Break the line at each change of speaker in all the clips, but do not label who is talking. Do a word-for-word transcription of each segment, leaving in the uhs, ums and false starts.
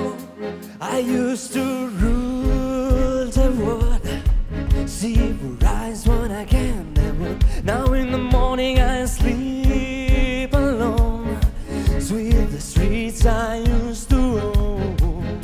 I used to rule the world, see rise when I can never. Now in the morning I sleep alone, sweep the streets I used to own.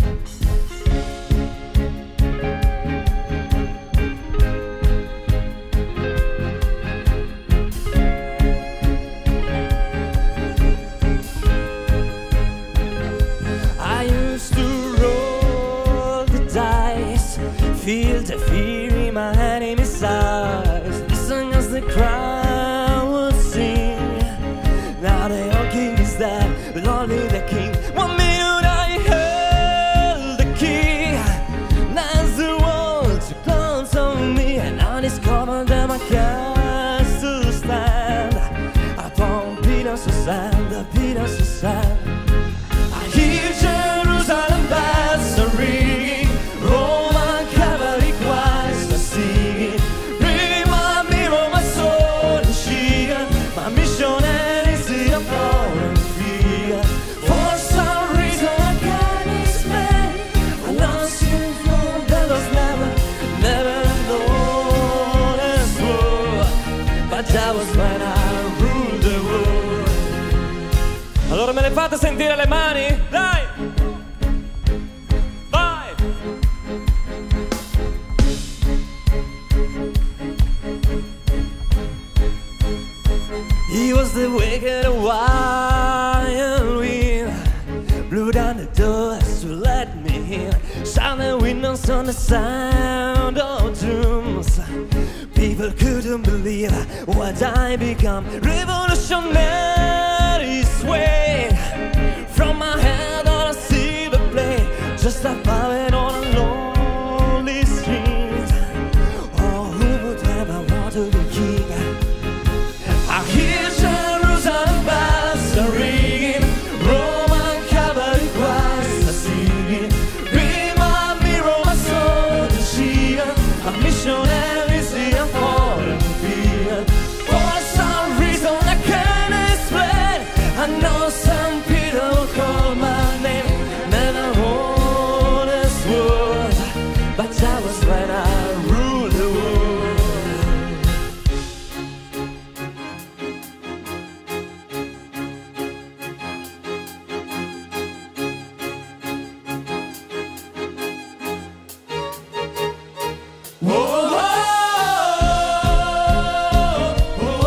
I used to roll the dice, feel the fear in my enemy's eyes, listen as the crowd would sing. Now the old king is dead, but only the king. One minute I held the key, now the world to close on me, and I discovered that my castle stand upon pillars of sand, the pillars of sand. I hear Jerusalem bells are ringing, Roman cavalry choirs are singing. Remind me of my soul and shield, my mission is in a foreign field. For some reason I can't explain, I lost you from that was never, never known as war. But that was when I ruled the world. Allora me le fate sentire le mani? Dai! Vai! He was the wicked wild wind, blew down the doors to let me in, shut the windows on the sound of drums. People couldn't believe what I become. Revolutionary sway from my head on a silver plate, just a puppet on a lonely street. Oh, who would ever want to be king? I hear Jerusalem bells are ringing, Roman cavalry choirs are singing. Remind me of my soul to shield, a missionary is in a foreign field. For some reason I can't explain, I know some people will call my name, never own this world, but that was when I ruled the world. Whoa, whoa, whoa, whoa,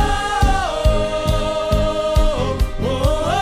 whoa,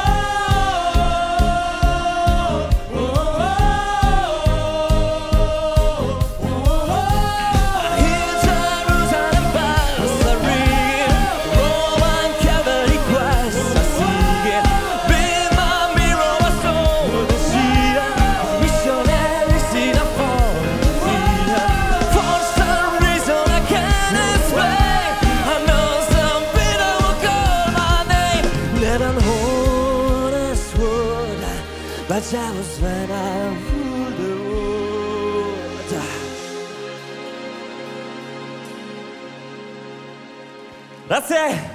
whoa. I hear Jerusalem bells are ringing, Roman cavalry choirs are singing. Remind me of my soul to shield, missionaries in a foreign field. For some reason I can't explain, I know some people will call my name, never hold a sword, but that was when I ruled the world. Grazie!